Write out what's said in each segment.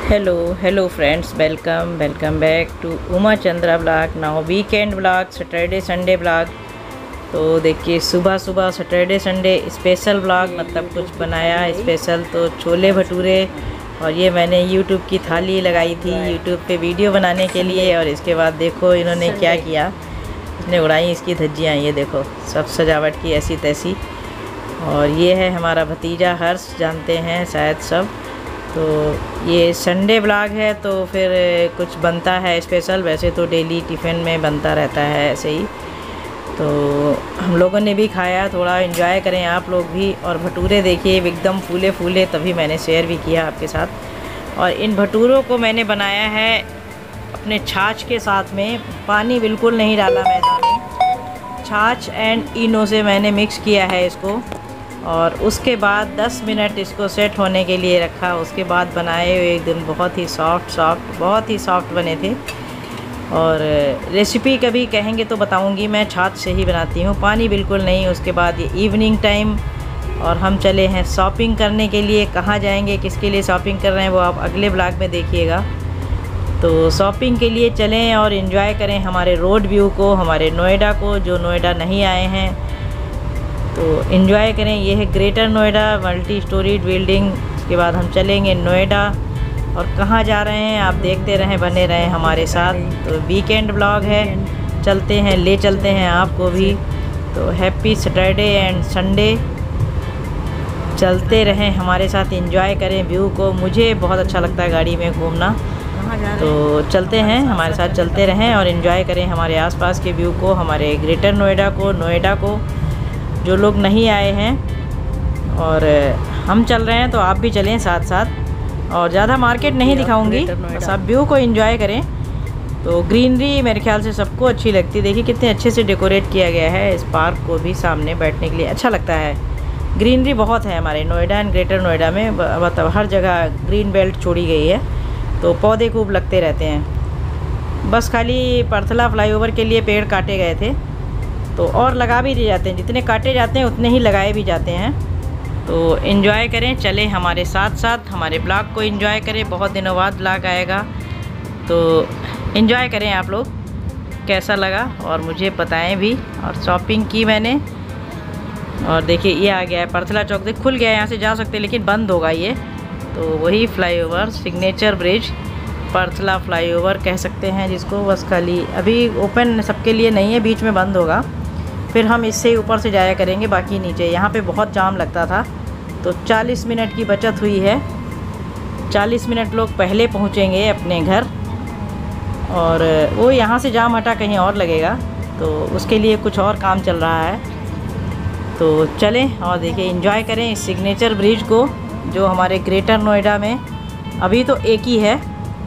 Hello friends, welcome back to Uma Chandra blog. Now weekend blog, Saturday Sunday blog. तो देखिए सुबह Saturday Sunday special blog, मतलब कुछ बनाया स्पेशल। तो छोले भटूरे, और ये मैंने यूट्यूब की थाली लगाई थी यूट्यूब पे वीडियो बनाने के लिए। और इसके बाद देखो इन्होंने क्या किया, इसने उड़ाई इसकी धज्जियाँ। ये देखो सब सजावट की ऐसी तैसी। और ये है हमारा भतीजा हर्ष, जानते हैं शायद सब। तो ये संडे ब्लॉग है तो फिर कुछ बनता है स्पेशल। वैसे तो डेली टिफ़िन में बनता रहता है ऐसे ही। तो हम लोगों ने भी खाया, थोड़ा एंजॉय करें आप लोग भी। और भटूरे देखिए एकदम फूले फूले, तभी मैंने शेयर भी किया आपके साथ। और इन भटूरों को मैंने बनाया है अपने छाछ के साथ में। पानी बिल्कुल नहीं डाला मैदा में, छाछ एंड इनो से मैंने मिक्स किया है इसको। और उसके बाद 10 मिनट इसको सेट होने के लिए रखा। उसके बाद बनाए हुए एकदम बहुत ही सॉफ्ट बने थे। और रेसिपी कभी कहेंगे तो बताऊंगी, मैं छाछ से ही बनाती हूँ, पानी बिल्कुल नहीं। उसके बाद ये इवनिंग टाइम, और हम चले हैं शॉपिंग करने के लिए। कहाँ जाएंगे, किसके लिए शॉपिंग कर रहे हैं, वो आप अगले ब्लॉग में देखिएगा। तो शॉपिंग के लिए चलें और इन्जॉय करें हमारे रोड व्यू को, हमारे नोएडा को। जो नोएडा नहीं आए हैं तो इन्जॉय करें। ये है greater Noida multi storeyed building. उसके बाद हम चलेंगे नोएडा। और कहाँ जा रहे हैं आप देखते रहें, बने रहें हमारे साथ। तो वीकेंड ब्लॉग है, चलते हैं, ले चलते हैं आपको भी। तो हैप्पी सैटरडे एंड संडे, चलते रहें हमारे साथ, एंजॉय करें व्यू को। मुझे बहुत अच्छा लगता है गाड़ी में घूमना। तो चलते हैं, हमारे साथ चलते रहें और एंजॉय करें हमारे आसपास के व्यू को, हमारे ग्रेटर नोएडा को। जो लोग नहीं आए हैं और हम चल रहे हैं तो आप भी चलें साथ साथ। और ज़्यादा मार्केट नहीं दिखाऊंगी, बस आप व्यू को एंजॉय करें। तो ग्रीनरी मेरे ख्याल से सबको अच्छी लगती है। देखिए कितने अच्छे से डेकोरेट किया गया है इस पार्क को भी, सामने बैठने के लिए अच्छा लगता है। ग्रीनरी बहुत है हमारे नोएडा एंड ग्रेटर नोएडा में, मतलब हर जगह ग्रीन बेल्ट छोड़ी गई है। तो पौधे खूब लगते रहते हैं। बस खाली परथला फ्लाईओवर के लिए पेड़ काटे गए थे, तो और लगा भी दिए जाते हैं। जितने काटे जाते हैं उतने ही लगाए भी जाते हैं। तो इन्जॉय करें, चलें हमारे साथ साथ, हमारे ब्लॉग को एंजॉय करें। बहुत दिनों बाद ब्लॉग आएगा तो इन्जॉय करें आप लोग, कैसा लगा और मुझे बताएं भी। और शॉपिंग की मैंने, और देखिए ये आ गया है परथला चौक। देख खुल गया है, यहाँ से जा सकते हैं लेकिन बंद होगा ये। तो वही flyover, signature bridge, Parthala flyover कह सकते हैं जिसको। बस खाली अभी ओपन सबके लिए नहीं है, बीच में बंद होगा। फिर हम इससे ही ऊपर से जाया करेंगे, बाकी नीचे। यहाँ पे बहुत जाम लगता था, तो 40 मिनट की बचत हुई है। 40 मिनट लोग पहले पहुँचेंगे अपने घर, और वो यहाँ से जाम हटा कहीं और लगेगा, तो उसके लिए कुछ और काम चल रहा है। तो चलें और देखिए एंजॉय करें इस सिग्नेचर ब्रिज को, जो हमारे ग्रेटर नोएडा में अभी तो एक ही है।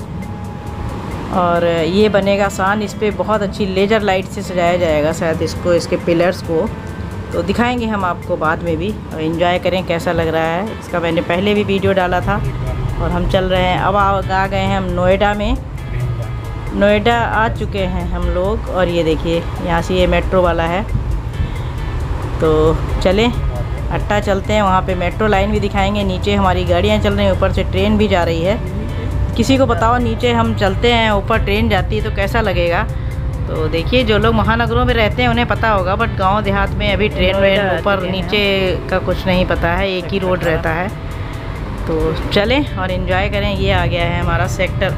और ये बनेगा सान, इस पर बहुत अच्छी लेज़र लाइट से सजाया जाएगा शायद इसको, इसके पिलर्स को। तो दिखाएंगे हम आपको बाद में भी। और एंजॉय करें कैसा लग रहा है। इसका मैंने पहले भी वीडियो डाला था। और हम चल रहे हैं, अब आ गए हैं हम नोएडा में। नोएडा आ चुके हैं हम लोग। और ये देखिए यहाँ से ये मेट्रो वाला है। तो चलें अट्टा चलते हैं, वहाँ पे मेट्रो लाइन भी दिखाएंगे। नीचे हमारी गाड़ियाँ चल रही हैं, ऊपर से ट्रेन भी जा रही है। किसी को बताओ नीचे हम चलते हैं, ऊपर ट्रेन जाती है तो कैसा लगेगा। तो देखिए जो लोग महानगरों में रहते हैं उन्हें पता होगा, बट गांव देहात में अभी ट्रेन ऊपर नीचे का कुछ नहीं पता है, एक ही रोड रहता है। तो चलें और इन्जॉय करें। ये आ गया है हमारा सेक्टर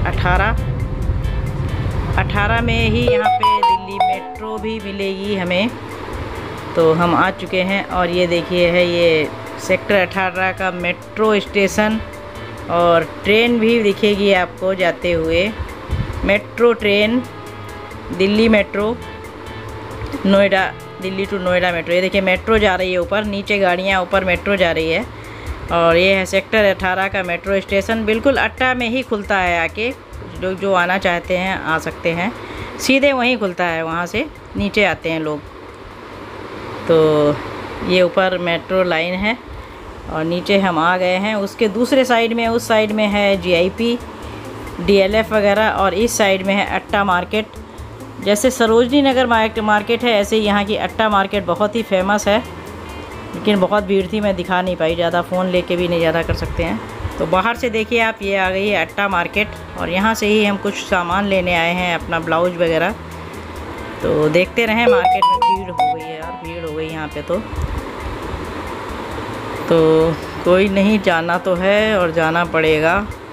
18 में ही यहाँ पे दिल्ली मेट्रो भी मिलेगी हमें। तो हम आ चुके हैं, और ये देखिए है ये सेक्टर 18 का मेट्रो स्टेशन। और ट्रेन भी दिखेगी आपको जाते हुए, metro train, Delhi metro, Noida, Delhi to Noida metro. ये देखिए मेट्रो जा रही है ऊपर, नीचे गाड़ियाँ, ऊपर मेट्रो जा रही है। और ये है सेक्टर 18 का मेट्रो स्टेशन, बिल्कुल अट्टा में ही खुलता है। आके लोग जो आना चाहते हैं आ सकते हैं, सीधे वहीं खुलता है, वहाँ से नीचे आते हैं लोग। तो ये ऊपर मेट्रो लाइन है और नीचे हम आ गए हैं। उसके दूसरे साइड में, उस साइड में है GIP, DLF वगैरह, और इस साइड में है अट्टा मार्केट। जैसे सरोजनी नगर मार्केट है, ऐसे यहाँ की अट्टा मार्केट बहुत ही फेमस है। लेकिन बहुत भीड़ थी, मैं दिखा नहीं पाई ज़्यादा, फ़ोन लेके भी नहीं ज़्यादा कर सकते हैं। तो बाहर से देखिए आप, ये आ गई है अट्टा मार्केट, और यहाँ से ही हम कुछ सामान लेने आए हैं, अपना ब्लाउज वगैरह। तो देखते रहें, मार्केट में भीड़ हो गई है यार, भीड़ हो गई यहाँ पे। तो कोई नहीं, जाना तो है और जाना पड़ेगा।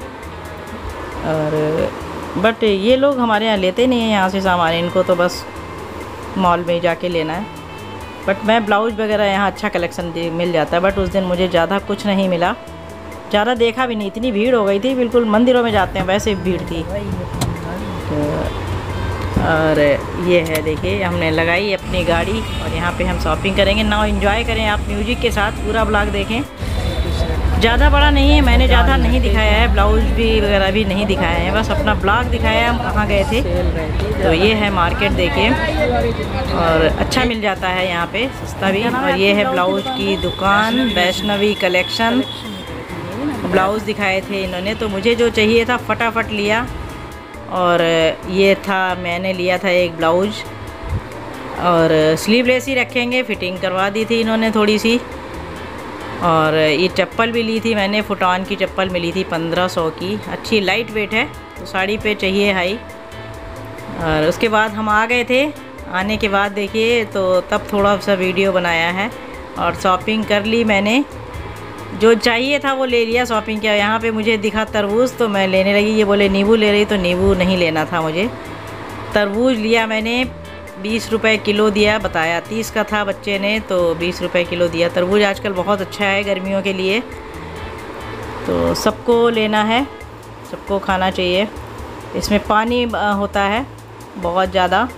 और बट ये लोग हमारे यहाँ लेते नहीं हैं यहाँ से सामान, इनको तो बस मॉल में जाके लेना है। बट मैं ब्लाउज वगैरह यहाँ अच्छा कलेक्शन मिल जाता है, बट उस दिन मुझे ज़्यादा कुछ नहीं मिला, ज़्यादा देखा भी नहीं, इतनी भीड़ हो गई थी, बिल्कुल मंदिरों में जाते हैं वैसे भीड़ थी। तो और ये है देखिए, हमने लगाई अपनी गाड़ी और यहाँ पे हम शॉपिंग करेंगे। नाउ एंजॉय करें आप म्यूजिक के साथ, पूरा ब्लॉग देखें। ज़्यादा बड़ा नहीं है, मैंने ज़्यादा नहीं दिखाया है, ब्लाउज भी वगैरह भी नहीं दिखाया है, बस अपना ब्लॉग दिखाया है हम कहाँ गए थे। तो ये है मार्केट देखिए, और अच्छा मिल जाता है यहाँ पे, सस्ता भी। और ये है ब्लाउज की दुकान, वैष्णवी कलेक्शन। ब्लाउज़ दिखाए थे इन्होंने, तो मुझे जो चाहिए था फटाफट लिया। और ये था, मैंने लिया था एक ब्लाउज, और स्लीवलेस ही रखेंगे, फिटिंग करवा दी थी इन्होंने थोड़ी सी। और ये चप्पल भी ली थी मैंने, फुटान की चप्पल मिली थी 1500 की, अच्छी लाइट वेट है, तो साड़ी पे चाहिए हाई। और उसके बाद हम आ गए थे, आने के बाद देखिए तो तब थोड़ा सा वीडियो बनाया है, और शॉपिंग कर ली मैंने, जो चाहिए था वो ले लिया, शॉपिंग किया। यहाँ पे मुझे दिखा तरबूज, तो मैं लेने लगी, ये बोले नींबू ले रही, तो नींबू नहीं लेना था मुझे। तरबूज लिया मैंने, 20 रुपए किलो दिया, बताया 30 का था बच्चे ने, तो 20 रुपए किलो दिया। तरबूज आजकल बहुत अच्छा है गर्मियों के लिए, तो सबको लेना है, सबको खाना चाहिए। इसमें पानी होता है बहुत ज़्यादा,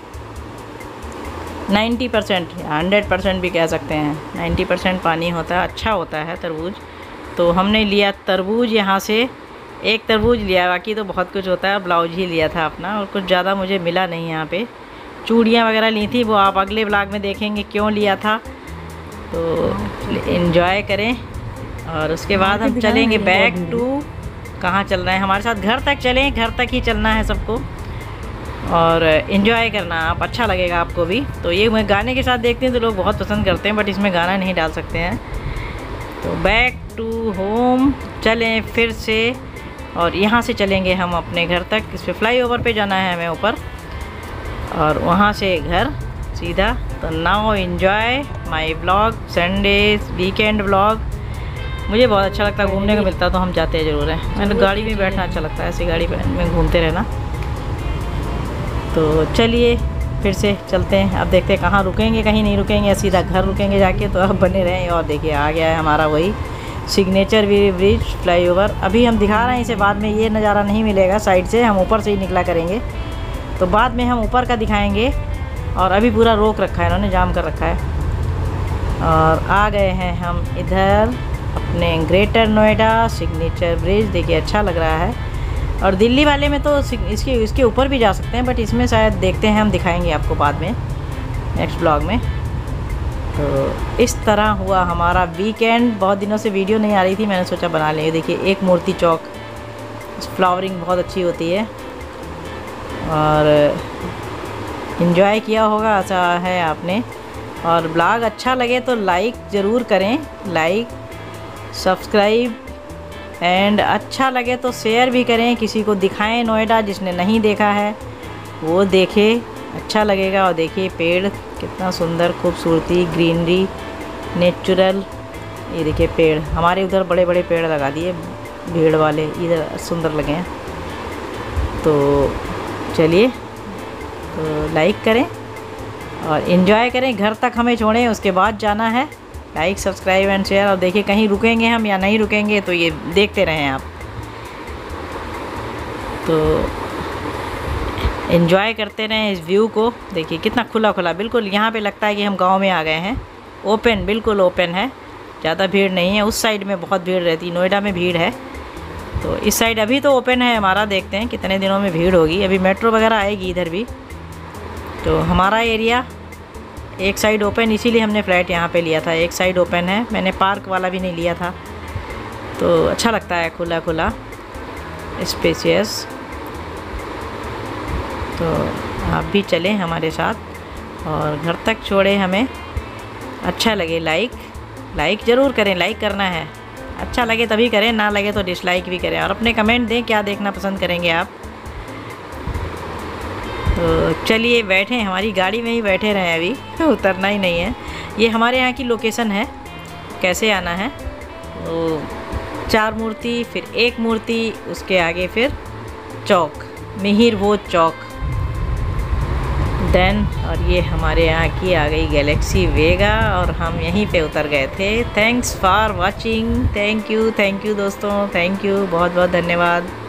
90%, 100% भी कह सकते हैं, 90% पानी होता है, अच्छा होता है तरबूज। तो हमने लिया तरबूज यहाँ से, एक तरबूज लिया, बाकी तो बहुत कुछ होता है, ब्लाउज ही लिया था अपना, और कुछ ज़्यादा मुझे मिला नहीं यहाँ पे। चूड़ियाँ वगैरह ली थी, वो आप अगले ब्लॉग में देखेंगे क्यों लिया था। तो एंजॉय करें, और उसके बाद हम चलेंगे बैक टू, कहाँ चल रहे हैं हमारे साथ, घर तक चलें, घर तक ही चलना है सबको, और एंजॉय करना आप, अच्छा लगेगा आपको भी। तो ये मैं गाने के साथ देखते हैं तो लोग बहुत पसंद करते हैं, बट इसमें गाना नहीं डाल सकते हैं। तो बैक टू होम चलें फिर से, और यहाँ से चलेंगे हम अपने घर तक। इस पर फ्लाईओवर पे जाना है हमें ऊपर, और वहाँ से घर सीधा। तो now enjoy my blog, Sunday weekend blog. मुझे बहुत अच्छा लगता है, घूमने को मिलता तो हम जाते ज़रूर हैं। मैंने गाड़ी में बैठना अच्छा लगता है, ऐसी गाड़ी में घूमते रहना। तो चलिए फिर से चलते हैं, अब देखते हैं कहाँ रुकेंगे, कहीं नहीं रुकेंगे, सीधा घर रुकेंगे जाके। तो अब बने रहें। और देखिए आ गया है हमारा वही सिग्नेचर ब्रिज फ्लाईओवर। अभी हम दिखा रहे हैं इसे, बाद में ये नज़ारा नहीं मिलेगा साइड से, हम ऊपर से ही निकला करेंगे, तो बाद में हम ऊपर का दिखाएंगे। और अभी पूरा रोक रखा है इन्होंने, जाम कर रखा है। और आ गए हैं हम इधर अपने ग्रेटर नोएडा सिग्नेचर ब्रिज। देखिए अच्छा लग रहा है। और दिल्ली वाले में तो इसके ऊपर भी जा सकते हैं, बट इसमें शायद देखते हैं, हम दिखाएंगे आपको बाद में नेक्स्ट ब्लॉग में। तो इस तरह हुआ हमारा वीकेंड। बहुत दिनों से वीडियो नहीं आ रही थी, मैंने सोचा बना लेंगे। देखिए एक मूर्ति चौक, फ्लावरिंग बहुत अच्छी होती है, और इन्जॉय किया होगा ऐसा है आपने। और ब्लॉग अच्छा लगे तो लाइक ज़रूर करें, लाइक सब्सक्राइब, एंड अच्छा लगे तो शेयर भी करें, किसी को दिखाएं नोएडा, जिसने नहीं देखा है वो देखे, अच्छा लगेगा। और देखिए पेड़ कितना सुंदर, खूबसूरती, ग्रीनरी, नेचुरल। ये देखिए पेड़, हमारे उधर बड़े बड़े पेड़ लगा दिए भीड़ वाले, इधर सुंदर लगे हैं। तो चलिए, तो लाइक करें और इन्जॉय करें, घर तक हमें छोड़ें, उसके बाद जाना है। Like subscribe and share. और देखिए कहीं रुकेंगे हम या नहीं रुकेंगे, तो ये देखते रहें आप। तो इन्जॉय करते रहें इस व्यू को। देखिए कितना खुला खुला, बिल्कुल यहाँ पे लगता है कि हम गांव में आ गए हैं। ओपन, बिल्कुल ओपन है, ज़्यादा भीड़ नहीं है। उस साइड में बहुत भीड़ रहती है, नोएडा में भीड़ है। तो इस साइड अभी तो ओपन है हमारा, देखते हैं कितने दिनों में भीड़ होगी। अभी मेट्रो वगैरह आएगी इधर भी। तो हमारा एरिया एक साइड ओपन, इसीलिए हमने फ्लैट यहाँ पे लिया था। एक साइड ओपन है, मैंने पार्क वाला भी नहीं लिया था। तो अच्छा लगता है खुला खुला, स्पेशियस। तो आप भी चलें हमारे साथ और घर तक छोड़े हमें, अच्छा लगे। लाइक ज़रूर करें, लाइक करना है। अच्छा लगे तभी करें, ना लगे तो डिसलाइक भी करें, और अपने कमेंट दें क्या देखना पसंद करेंगे आप। तो चलिए बैठे, हमारी गाड़ी में ही बैठे रहें, अभी उतरना ही नहीं है। ये हमारे यहाँ की लोकेशन है, कैसे आना है। तो 4 मूर्ति, फिर 1 मूर्ति, उसके आगे फिर चौक, मिहिर भोज चौक देन। और ये हमारे यहाँ की आ गई गैलेक्सी वेगा, और हम यहीं पे उतर गए थे। Thanks for watching, thank you दोस्तों, थैंक यू, बहुत बहुत धन्यवाद।